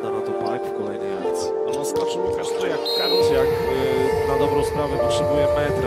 pada na to pipe w kolejnej akcji. No skoczył Łukasz to jak Karol, jak na dobrą sprawę potrzebuje metra.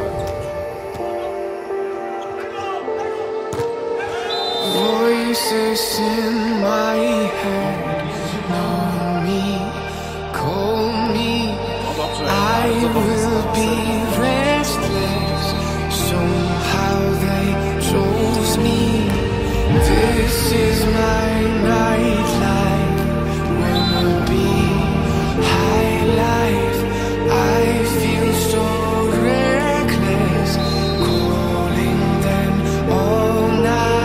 Voices in my head, know me, call me. I will be restless. Somehow they chose me. This is my nightlife. Wanna be high life. I feel so reckless, calling them all night.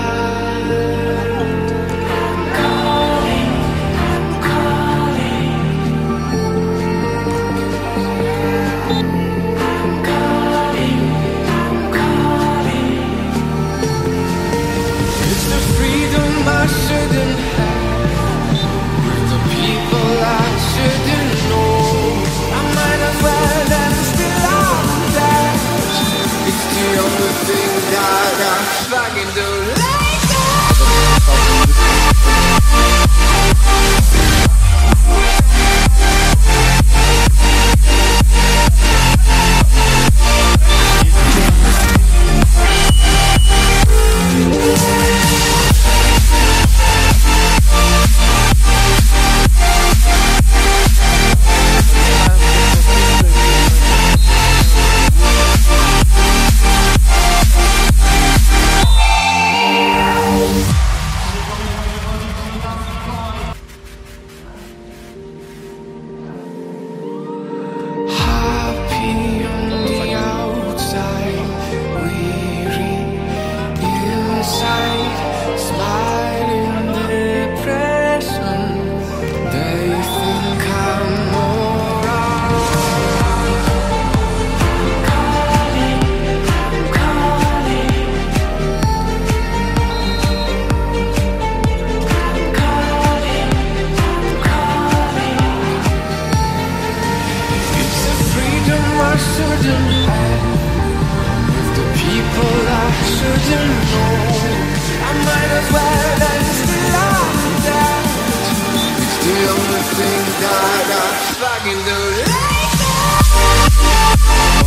I shouldn't have, with the people I shouldn't know. I might as well end still on that. It's the only thing that I fucking do. That I fucking do like that.